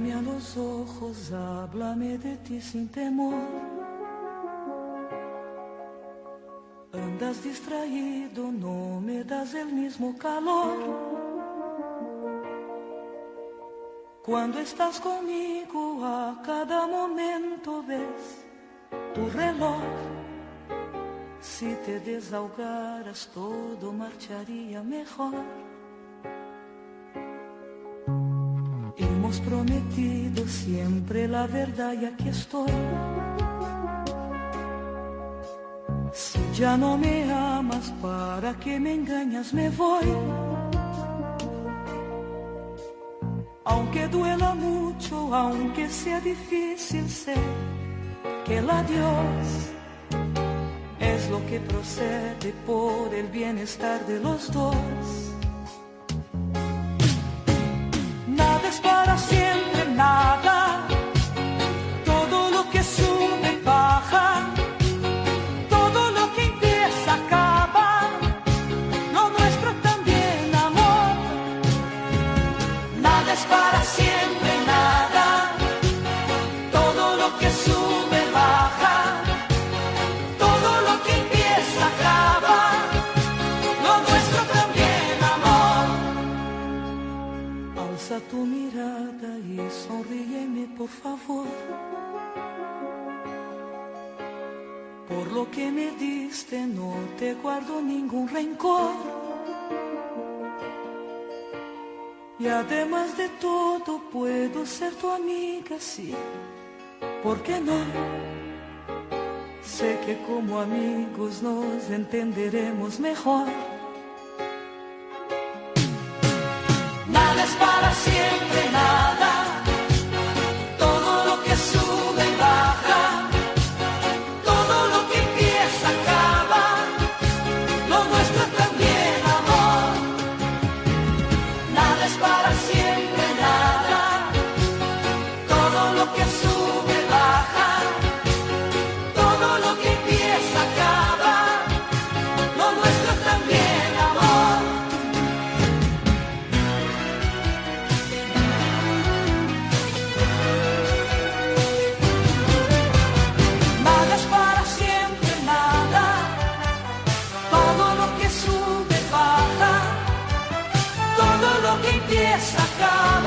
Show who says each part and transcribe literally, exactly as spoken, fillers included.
Speaker 1: Mírame a los ojos, háblame de ti sin temor. Andas distraído, no me das el mismo calor. Cuando estás conmigo a cada momento ves tu reloj. Si te desahogaras todo marcharía mejor. Hemos prometido siempre la verdad y aquí estoy. Si ya no me amas, ¿para qué me engañas? Me voy. Aunque duela mucho, aunque sea difícil, sé que el adiós es lo que procede por el bienestar de los dos. Nada es para siempre, nada. Todo lo que sube baja. Todo lo que empieza acaba. Lo nuestro también, amor. Nada es para siempre, nada. Todo lo que sube baja. Todo lo que empieza acaba. Lo nuestro también, amor. Alza tu mirada y sonríeme, por favor. Por lo que me diste no te guardo ningún rencor. Y además de todo puedo ser tu amiga, sí. ¿Por qué no? Sé que como amigos nos entenderemos mejor. Nada es para siempre, nada. Todo lo que sube y baja. Todo lo que empieza acaba. Lo nuestro también, amor. Nada es para siempre, nada. Todo lo que sube y baja. Todo lo que empieza acaba. Lo nuestro también, amor. Nada es para siempre, nada. Todo lo que sube baja. Todo lo que empieza acaba.